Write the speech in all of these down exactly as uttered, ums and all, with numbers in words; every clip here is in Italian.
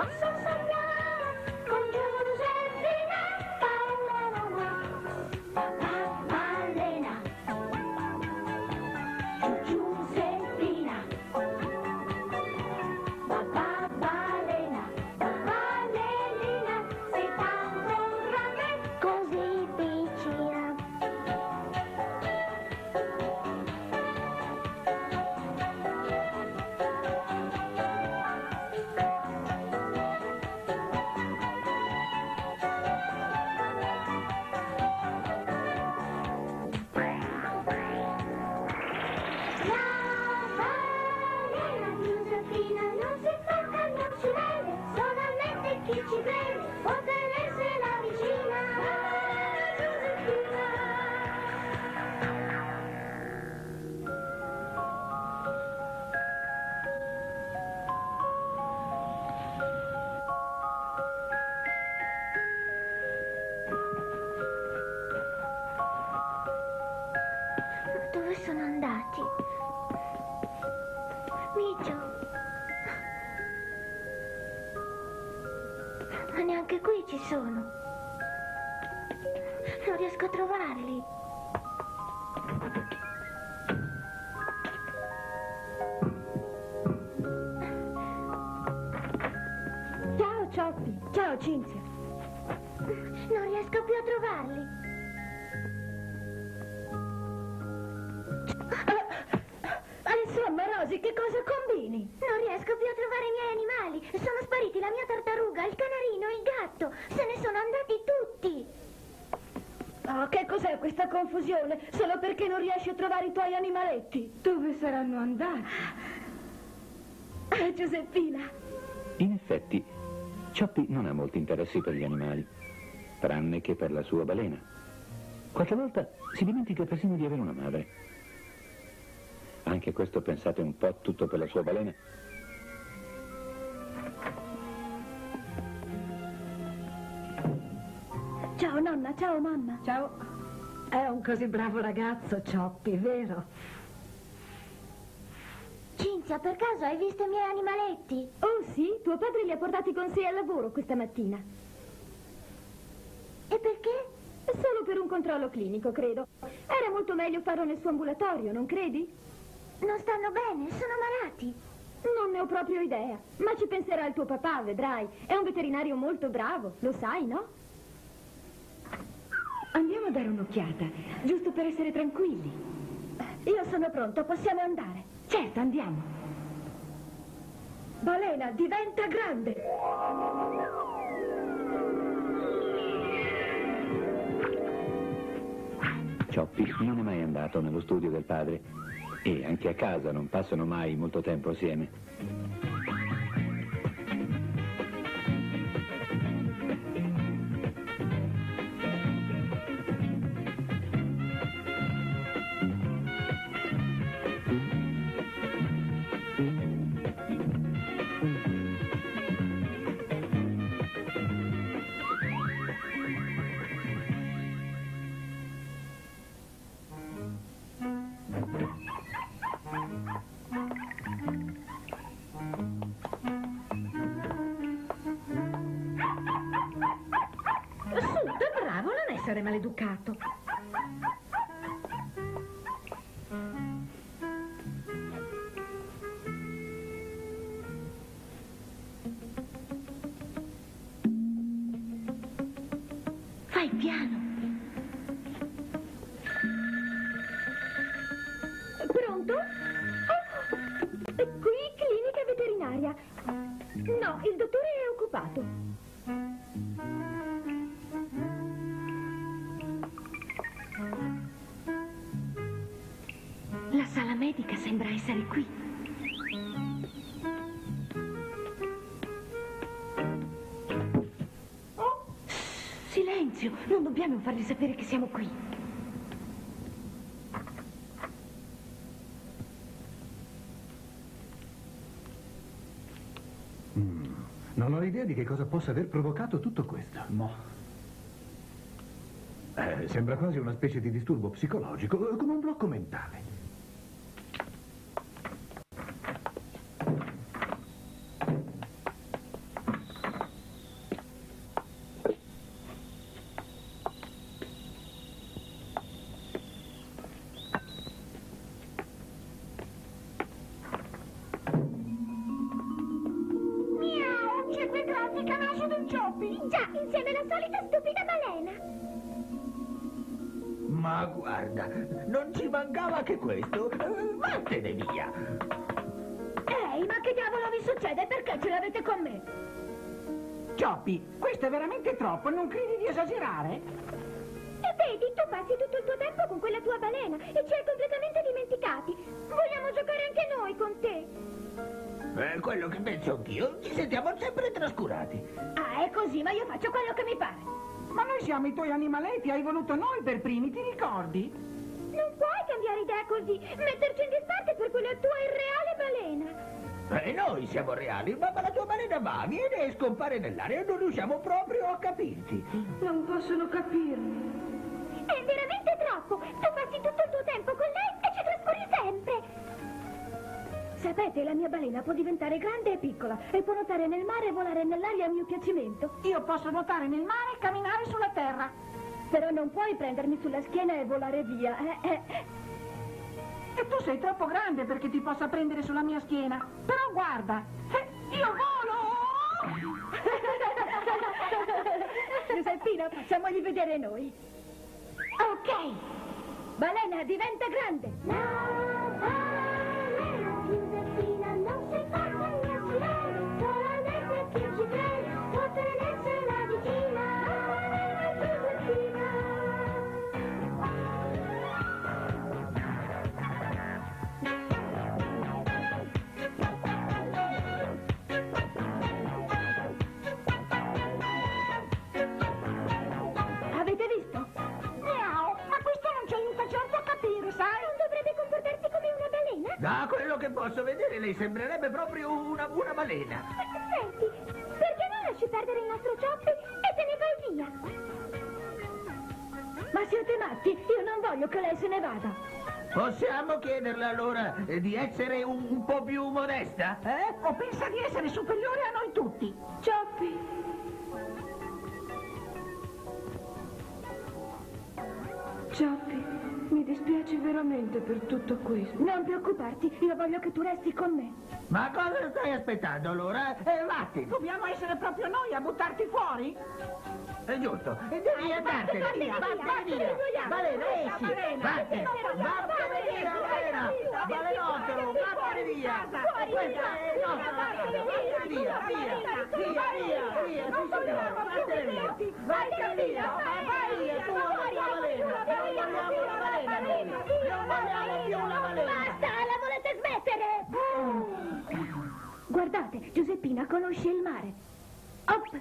Posso sognare con Giuseppina, papà balena. Giuseppina, papà balena, balenina, sei tanto grande, così piccina. Chi ci vede può tenersela vicina. Dove sono andati? Micio. Ma neanche qui ci sono. Non riesco a trovarli. Ciao Cioppy. Ciao Cinzia. Non riesco più a trovarli. Insomma, Rosy, che cosa combini? Non riesco più a trovare i miei animali. Sono spariti la mia tartaruga, il canarino, il gatto. Se ne sono andati tutti. Oh, che cos'è questa confusione? Solo perché non riesci a trovare i tuoi animaletti? Dove saranno andati? Ah, Giuseppina. In effetti, Cioppy non ha molti interessi per gli animali, tranne che per la sua balena. Qualche volta si dimentica persino di avere una madre. Anche questo, pensate un po', tutto per la sua balena. Ciao nonna, ciao mamma. Ciao. È un così bravo ragazzo, Cioppy, vero? Cinzia, per caso hai visto i miei animaletti? Oh sì, tuo padre li ha portati con sé al lavoro questa mattina. E perché? Solo per un controllo clinico, credo. Era molto meglio farlo nel suo ambulatorio, non credi? Non stanno bene, sono malati. Non ne ho proprio idea, ma ci penserà il tuo papà, vedrai. È un veterinario molto bravo, lo sai, no? Andiamo a dare un'occhiata, giusto per essere tranquilli. Io sono pronto, possiamo andare. Certo, andiamo. Balena, diventa grande. Cioppy non è mai andato nello studio del padre e anche a casa non passano mai molto tempo assieme. Essere maleducato. Fai piano. Pronto? Oh, qui clinica veterinaria. No, il dottore è occupato. La sala medica sembra essere qui. Oh, silenzio, non dobbiamo fargli sapere che siamo qui. Mm, non ho idea di che cosa possa aver provocato tutto questo. No. Eh, sembra quasi una specie di disturbo psicologico, come un blocco mentale. Già, insieme alla solita stupida balena. Ma guarda, non ci mancava che questo. Vattene via. Ehi, ma che diavolo vi succede? Perché ce l'avete con me? Cioppi, questo è veramente troppo, non credi di esagerare? E vedi, tu passi tutto il tuo tempo con quella tua balena e ci hai completamente dimenticati. Vogliamo giocare anche noi con te. È quello che penso anch'io. Ci sentiamo sempre trascurati. Ah, è così, ma io faccio quello che mi pare. Ma noi siamo i tuoi animaletti, hai voluto noi per primi, ti ricordi? Non puoi cambiare idea così, metterci in disparte per quella tua irreale balena. E noi siamo reali, ma la tua balena va, viene e scompare nell'aria e non riusciamo proprio a capirti. Non possono capirmi. È veramente troppo. Tu passi tutto il tuo tempo con lei e ci trascuri sempre. Sapete, la mia balena può diventare grande e piccola e può nuotare nel mare e volare nell'aria a mio piacimento. Io posso nuotare nel mare e camminare sulla terra. Però non puoi prendermi sulla schiena e volare via. Eh, eh. E tu sei troppo grande perché ti possa prendere sulla mia schiena. Però guarda, eh, io volo! Giuseppina, facciamogli vedere noi. Ok. Balena, diventa grande. La balena Giuseppina non si fa niente, solamente chi ci crede può tenersela vicina. La balena Giuseppina. Avete visto? Miau, ma questo non ci aiuta certo a capire, sai? Non dovrebbe comportarsi come una balena? Da quello che posso vedere, lei sembrerebbe proprio una, una balena. Senti, perché non lasci perdere il nostro Cioppi e te ne vai via? Ma siete matti? Io non voglio che lei se ne vada. Possiamo chiederle allora eh, di essere un, un po' più modesta? Eh? O pensa di essere superiore a noi tutti? Cioppi. Cioppi, mi dispiace veramente per tutto questo. Non preoccuparti, io voglio che tu resti con me. Ma cosa stai aspettando allora? Eh, vattene. Dobbiamo essere proprio noi a buttarti fuori? È giusto. E devi andartene. vattene via, Vattene via. via. Balena, esci. Balena. Vattene. Vattene via, balena. Balenottero, vattene via. Questa è nostra balena. Vattene via, via. Via, via, via. Sì, signore. Vattene via. Vattene via. Vai via, tu la tua balena. Non vogliamo una balena noi. Non vogliamo più una balena. Basta, la volete smettere? Guardate, Giuseppina conosce il mare. Op!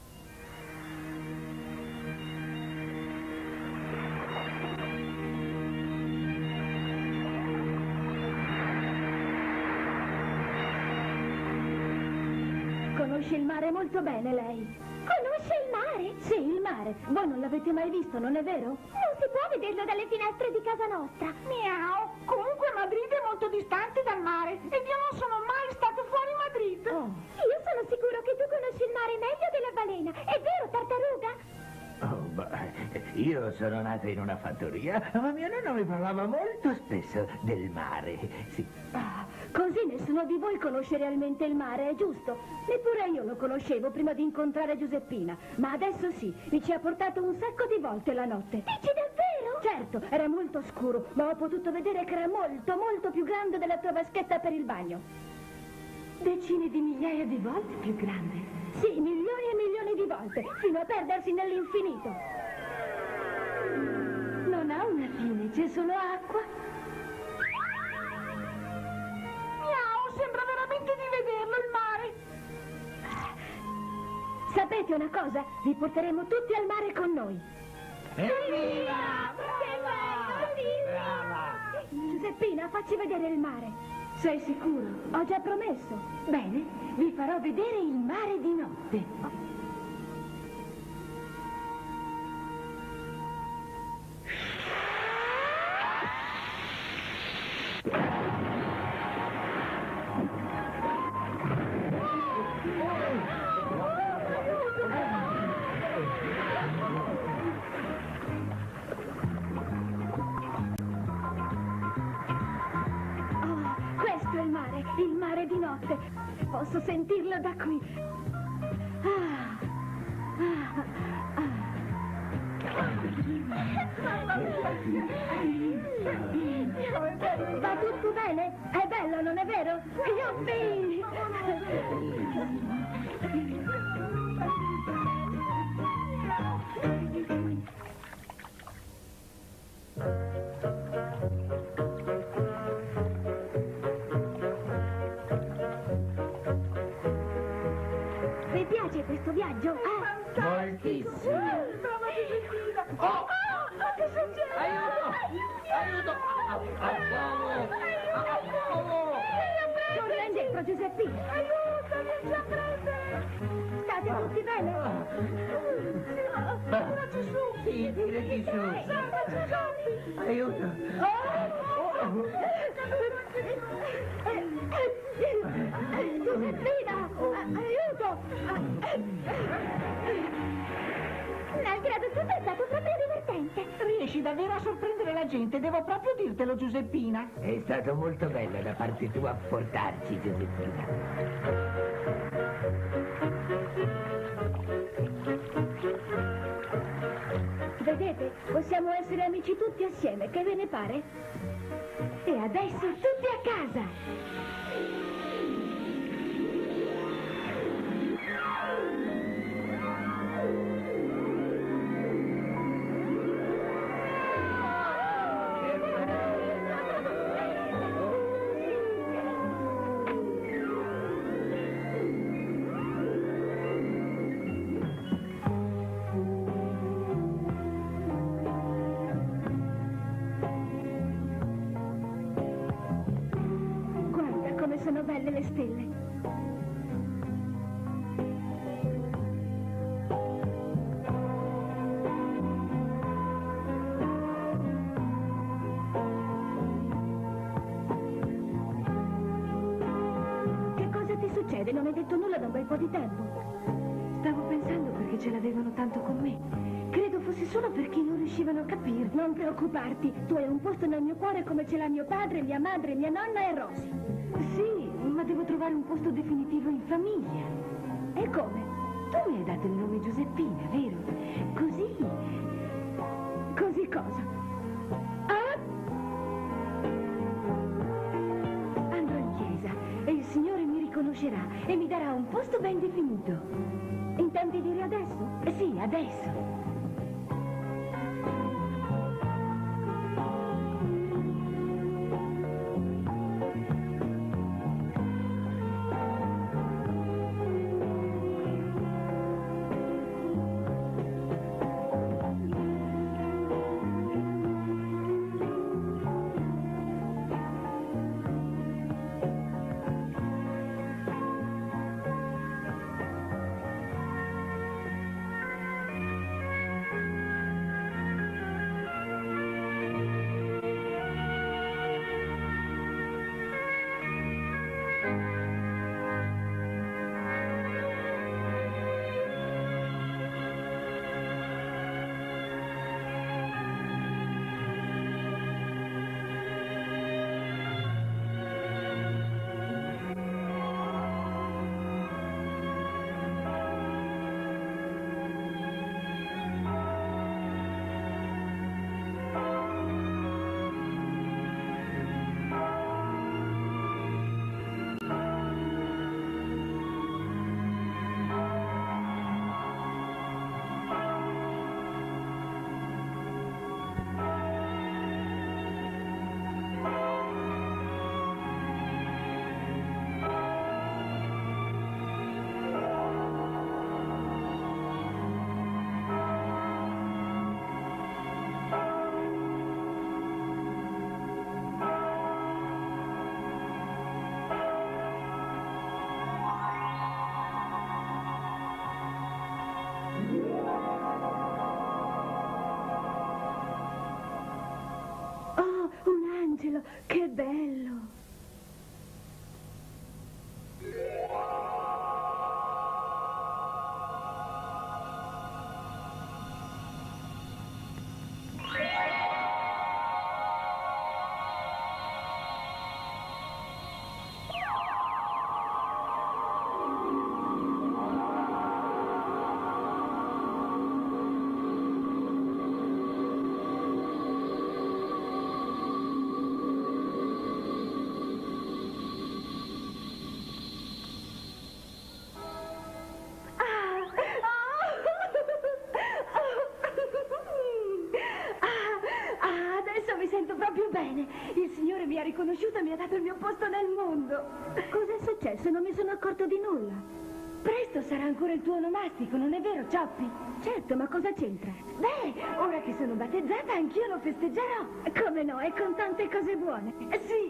Conosce il mare molto bene, lei. Conosce il mare? Sì, il mare. Voi non l'avete mai visto, non è vero? Non si può vederlo dalle finestre di casa nostra. Miau. Comunque Madrid è molto distante dal mare ed io non sono mai stato fuori Madrid. Oh. Io sono sicuro che tu conosci il mare meglio della balena. È vero, tartaruga? Oh, beh, io sono nata in una fattoria, ma mio nonno mi parlava molto spesso del mare. Sì. Ah, così nessuno di voi conosce realmente il mare, è giusto? Neppure io lo conoscevo prima di incontrare Giuseppina, ma adesso sì, mi ci ha portato un sacco di volte la notte. Dici davvero? Certo, era molto scuro, ma ho potuto vedere che era molto, molto più grande della tua vaschetta per il bagno. Decine di migliaia di volte più grande. Sì, milioni e milioni di volte, fino a perdersi nell'infinito. Non ha una fine, c'è solo acqua. Miau, sembra veramente di vederlo il mare. Sapete una cosa? Vi porteremo tutti al mare con noi. Evviva! Brava! Giuseppina, facci vedere il mare. Sei sicuro? Ho già promesso. Bene, vi farò vedere il mare di notte. Il mare di notte. Posso sentirlo da qui. Ah, ah. Va tutto bene? È bello, non è vero? Yuppi! Vi piace questo viaggio? Eh? Moltissimo. Oh! Ma che succede? Aiuto! Aiuto! Torna indietro, Giuseppina! Aiutami, ci ha prese! State tutti bene? Tiraci su! Sì, tirati su. Salvaci, Giuseppe! Aiuto! Giuseppina! Aiuto! Malgrado tutto è stato proprio divertente. Riesci davvero a sorprendere la gente, devo proprio dirtelo, Giuseppina. È stato molto bello da parte tua portarci, Giuseppina. Vedete, possiamo essere amici tutti assieme, che ve ne pare? E adesso tutti a casa! Guarda come sono belle le stelle. Che cosa ti succede? Non hai detto nulla da un bel po' di tempo. Stavo pensando perché ce l'avevano tanto con me. Credo fosse solo perché non riuscivano a capirmi. Non preoccuparti, tu hai un posto nel mio cuore come ce l'ha mio padre, mia madre, mia nonna e Rosy. Sì, ma devo trovare un posto definitivo in famiglia. E come? Tu mi hai dato il nome Giuseppina, vero? Così. Così cosa? Ah? Andrò in chiesa e il Signore mi riconoscerà e mi darà un posto ben definito. Intendi dire adesso? Sì, adesso. Angelo, che bello! mi sento proprio bene. Il Signore mi ha riconosciuto e mi ha dato il mio posto nel mondo. Cosa è successo? Non mi sono accorto di nulla. Presto sarà ancora il tuo onomastico, non è vero, Cioppi? Certo, ma cosa c'entra? Beh, ora che sono battezzata, anch'io lo festeggerò. Come no, e con tante cose buone. Sì.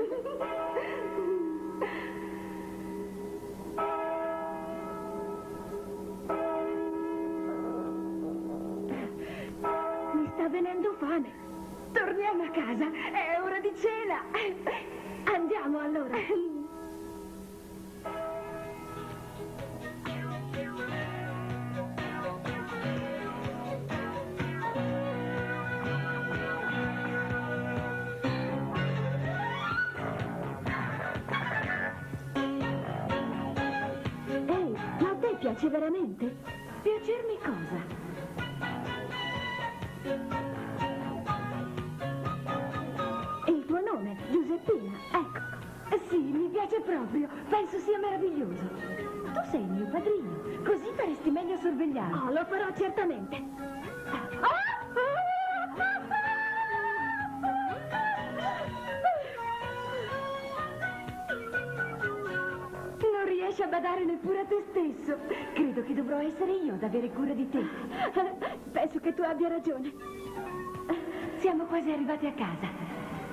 Mi sta venendo fame. Torniamo a casa, è ora di cena. Andiamo allora. Ehi, ma a te piace veramente? Piacermi cosa? Il tuo nome, Giuseppina, ecco. Sì, mi piace proprio, penso sia meraviglioso. Tu sei il mio padrino, così faresti meglio a sorvegliarmi. Oh, lo farò certamente. Non riesci a badare neppure a te stesso. Credo che dovrò essere io ad avere cura di te. Penso che tu abbia ragione. Siamo quasi arrivati a casa.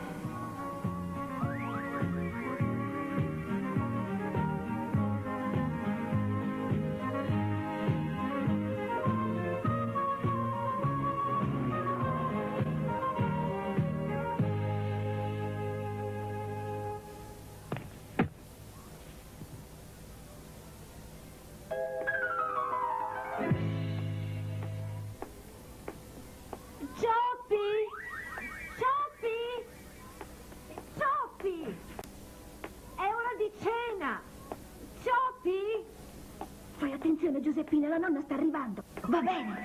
Attenzione, Giuseppina, la nonna sta arrivando. Va bene.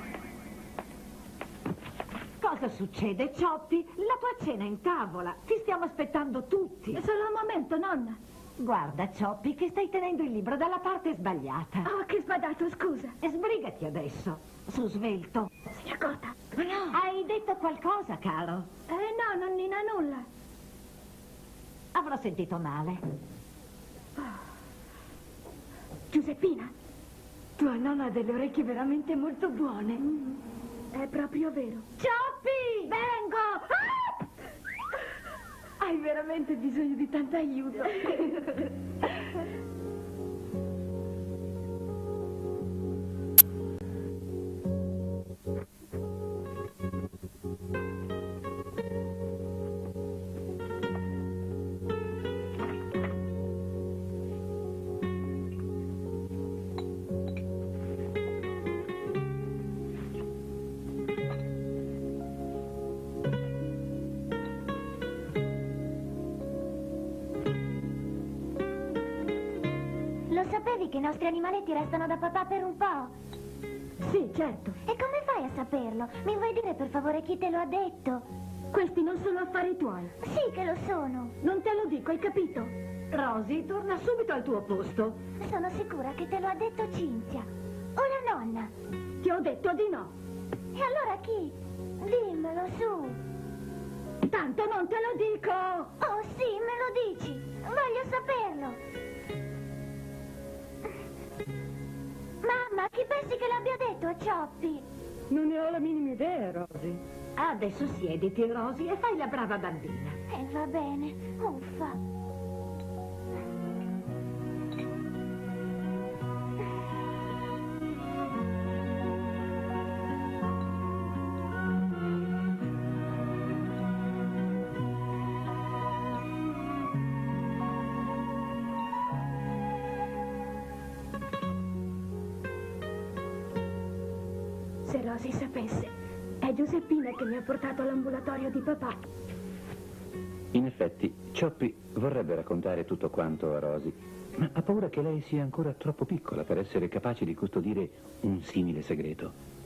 Cosa succede, Cioppi? La tua cena è in tavola. Ti stiamo aspettando tutti. Solo un momento, nonna. Guarda, Cioppi, che stai tenendo il libro dalla parte sbagliata. Oh, che sbadato, scusa. E sbrigati adesso. Su, svelto. Se ne accorta. Ma no. Hai detto qualcosa, caro? Eh, no, nonnina, nulla. Avrò sentito male. Oh. Giuseppina, tua nonna ha delle orecchie veramente molto buone. Mm, è proprio vero. Cioppi! Vengo! Ah! Hai veramente bisogno di tanto aiuto. Lo sapevi che i nostri animaletti restano da papà per un po'? Sì, certo. E come fai a saperlo? Mi vuoi dire per favore chi te lo ha detto? Questi non sono affari tuoi. Sì che lo sono. Non te lo dico, hai capito? Rosy, torna subito al tuo posto. Sono sicura che te lo ha detto Cinzia. O la nonna. Ti ho detto di no. E allora chi? Dimmelo, su. Tanto non te lo dico. Oh sì, me lo dici. Voglio saperlo. Mamma, chi pensi che l'abbia detto a Cioppi? Non ne ho la minima idea, Rosy. Adesso siediti, Rosy, e fai la brava bambina. Eh, va bene. Uffa. Se Rosy sapesse, è Giuseppina che mi ha portato all'ambulatorio di papà. In effetti, Cioppi vorrebbe raccontare tutto quanto a Rosy, ma ha paura che lei sia ancora troppo piccola per essere capace di custodire un simile segreto.